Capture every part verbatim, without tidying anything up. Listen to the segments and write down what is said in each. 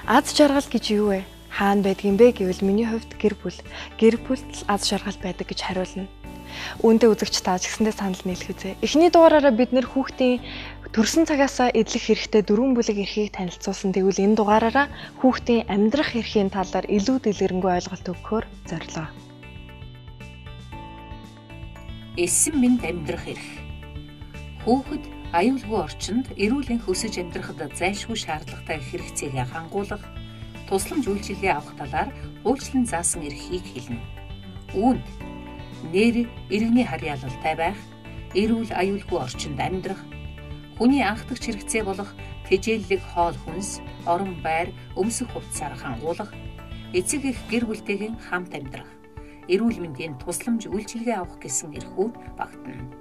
Аз жаргал гэж юу вэ? Хаана байдгийм бэ гэвэл миний хувьд гэр бүл. Гэр бүлд аз жаргал байдаг гэж хариулна. Үүндээ үзэгч та ч гэсэндээ санал нийлэх үзье. Эхний дугаараараа бид нэр хүүхдийн төрсөн цагаасаа эдлэх хэрэгтэй дөрвөн бүлэг эрхийг танилцуулсан. Тэгвэл энэ дугаараараа хүүхдийн амьдрах эрхийн талаар илүү дэлгэрэнгүй ойлголт өгөхөөр зорилоо. Эссэн мэнд амьдрах эрх. Хүүхэд аюулгүй орчинд эрүүлийн хөсөж амьдрахад зайлшгүй шаардлагатай хэрэгцээгээ хангуулах, тусламж үйлчилгээ авах талаар хуульчлан заасан эрхийг хэлнэ. Үүнд нэр иргэний харьяалалтай байх, эрүүл аюулгүй орчинд амьдрах, хүний анхдагч хэрэгцээ болох тэжээллэг хоол хүнс, орон байр, өмсөх хувцсаар хангуулах, эцэг эх гэр бүлтэйгээ хамт амьдрах, эрүүл мэндийн тусламж үйлчилгээ авах гэсэн эрхүүд багтана.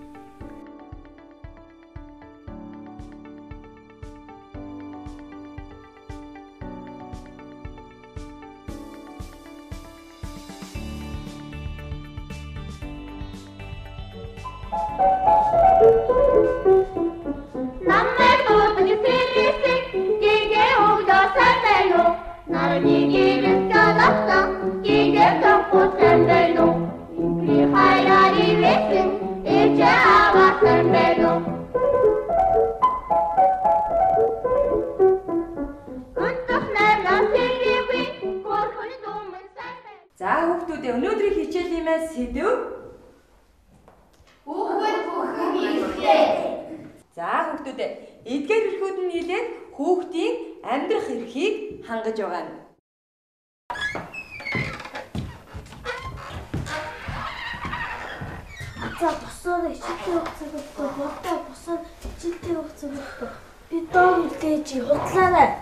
За хүүхдүүдээ өнөөдрийн хичээлийнээс сэдв Хүүхэд бүхэн эрхтэй. За хүүхдүүдээ эдгээр эрхүүд нь нийлээд хүүхдийн амьдрах эрхийг хангаж байгаа юм. За босоод ичилтэй хугацааг өгөхгүй, бодоо босоод ичилтэй хугацааг өгөхгүй. Би доор үлдээж худлаарай.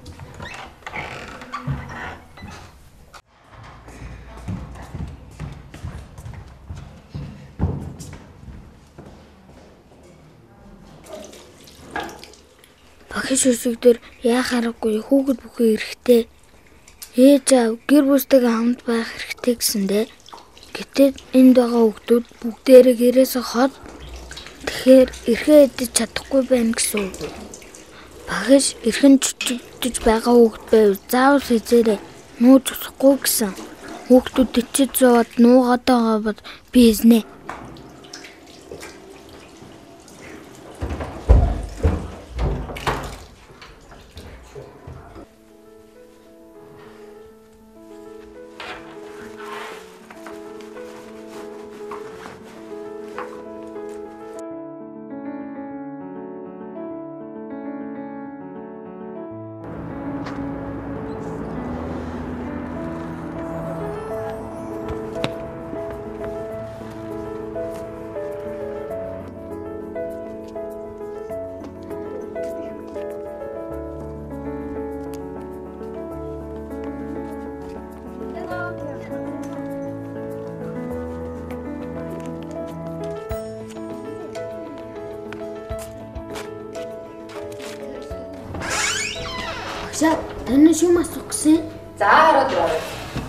Багш үсэгдэр яах аргагүй хүүхэд бүхэн эрхтэй. Ээж аав гэр бүлтэйгээ хамт байх хэрэгтэй гэсэндээ гэтэл энд байгаа хүүхдүүд бүгдээрээ гэрээсээ хол тэгэхээр эрхээ эдэж чадахгүй байна гэсэн үг. Багш эрхэн чүчигдэж байгаа хүүхэд байвал заавал хизээрээ нууж усахгүй гэсэн. Хүүхдүүд тэчид зовоод нуугаад байгаа бол би эзнэ. За, таны шум асуух гэсэн. За хараад байна.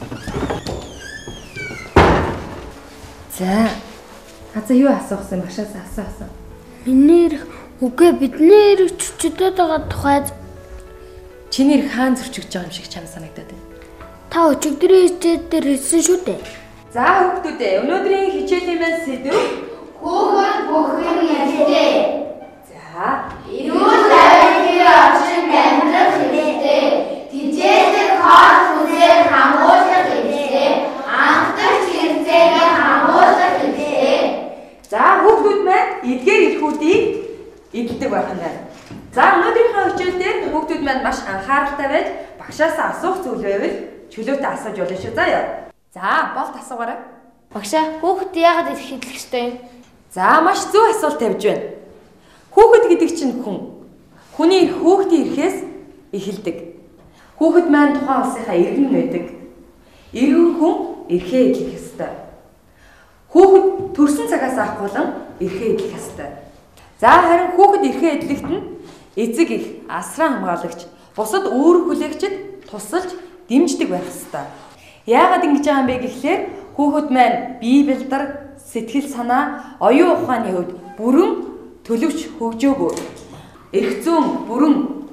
За. Хаза юу асуусан багшаас асуусан. Миний эрх үгүй бидний эрх чөчөдөд байгаа тухай. Чиний эрх хаан зөрчигдөж байгаа юм шиг чам санагдаад байна. Та өчигдрийн хичээл дээр хэлсэн шүү дээ. За хүүхдүүдээ өнөөдрийн хичээлийн маань сэдв Хүүхэд бүхэн эрхтэй. За, Эрүүл аюулгүй орчинд амьдрах хэрэгтэй. Тэжээллэг хоол хүнсээр хамгаалах хэрэгтэй. Анхдагч хэрэгцээгээ хамгаалах хэрэгтэй. за хүүхдүүд маань эдгээр эрхүүдийг эдэлдэг байх нь байна. За өнөөдрийнхөө хичээл дээр хүүхдүүд маань маш анхааралтай байж багшаасаа асуух зүйл байвал чөлөөтэй асууж болно шүү. За яа. За, болт асуугаарай. Багшаа хүүхэд яагаад эрх хэдлэх ёстой юм? За, маш зөв асуулт тавьж байна. Хүүхэд гэдэг чинь хүн. Хүний эрх хүүхдийн эрхээс эхэлдэг. Хүүхэд маань тухайн улсынхаа иргэн байдаг. Иргэн хүн эрхээ эдлэх ёстой. Хүүхэд төрсөн цагаас авах болон эрхээ эдлэх ёстой. За харин хүүхэд эрхээ эдлэхэд нь эцэг эх, асран хамгаалагч, бусад үүрэг хүлээгчид тусалж дэмждэг байх ёстой. Яагаад ингэж байгаа юм бэ гэхлээр хүүхэд маань бие бэлдар, сэтгэл санаа, оюун ухааны хувьд бүрэн төлөвч хөгжөөгөө. Эрх зүйн бүрэн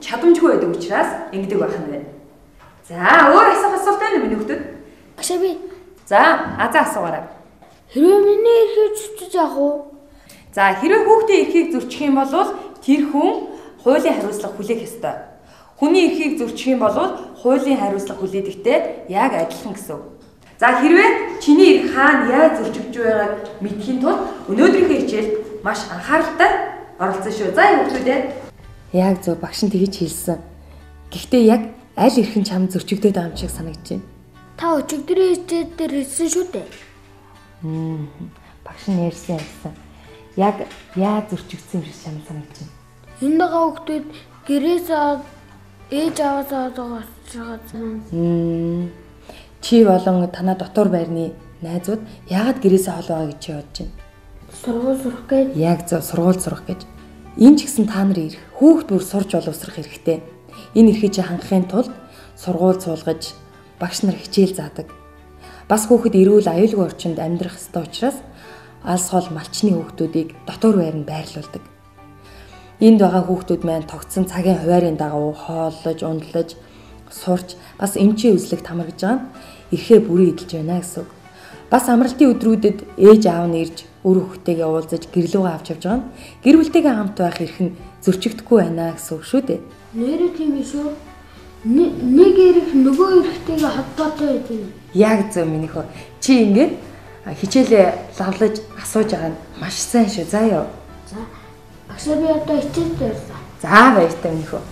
чадамжгүй байдаг учраас ингэдэг байх нь байна. За өөр асуух асуулт байна уу миний хүүхдүүд? Багшаа би. За азаа асуугаарай. Хэрвээ миний эрхийг зөрчиж яах вэ? За хэрвээ хүүхдийн эрхийг зөрчих юм бол тэр хүн хуулийн хариуцлага хүлээх ёстой. Хүний эрхийг зөрчих юм бол хуулийн хариуцлага хүлээдэгтэй яг адилхан гэсэн. За хэрвээ чиний эрх хаана яаж зөрчигдөж байгааг мэдхийн тулд өнөөдрийнхөө хичээлд маш анхааралтай оролцсон шүү. За хүүхдүүд яг зөв багш нь тэгж хэлсэн. Гэхдээ яг аль эрх нь чамд зөрчигдөд байгаа юм шиг санагдаж байна. Та өчигдрийн хичээл дээр хэлсэн шүү дээ. Хм. Багш нь ярьсан юмсан. Яг яаж зөрчигдсөн юм шиг чамд санагдаж байна. Энэ байгаа хүүхдүүд гэрээс ээж аваасаа зогсоож Хм. Чи болон танаа дотор байрны найзууд яагаад гэрээсээ хол байгаа гэж чи бодож байна? Сургууль сурах гэж. Яг зөв сургууль сурах гэж. Энэ ч гэсэн та нарын эрх. Хүүхд бүр сурч боловсрох хэрэгтэй. Энэ эрхийг чи хангахын тулд сургууль суулгаж багш нар хичээл заадаг. Бас хүүхэд эрүүл аюулгүй орчинд амьдрах ёстой учраас алс хол малчны хүүхдүүдийг дотор байр нь байрлуулдаг. Энд байгаа хүүхдүүд маань тогтсон цагийн хуваарийн дагуу хооллож, ундлаж, сурч бас эмчийн үзлэгт хамрагж байгаа нь эрхээ бүрэн эдэлж байна гэсэн үг. Бас амралтын өдрүүдэд ээж аав нь ирж үр хүүхдтэйгээ уулзаж гэрлүүгээ авч явж байгаа нь гэр бүлтэйгээ хамт байх эрх нь зөрчигдөхгүй байна гэсэн үг шүү дээ. Нэрээ тийм шүү. Нэг эрх нөгөө эрхтэйгээ холбоотой байдаг. Яг зөв миний хөө. Чи ингээд хичээлээ лавлаж асууж байгаа нь маш сайн шүү. За ёо. За. Багшаа би одоо хичээл дээрсэн. За баяртай миний хөө.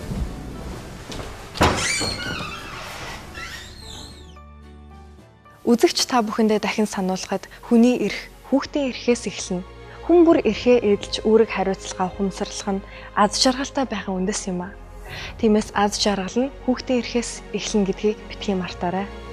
Үзэгч та бүхэндээ дахин сануулхад хүний эрх хүүхдийн эрхээс эхэлнэ. Хүн бүр эрхээ эдэлж үүрэг хариуцлага ухамсарлах нь аз жаргалтай байхын үндэс юм а. Тиймээс аз жаргал нь хүүхдийн эрхээс эхэлнэ гэдгийг битгий мартаарай.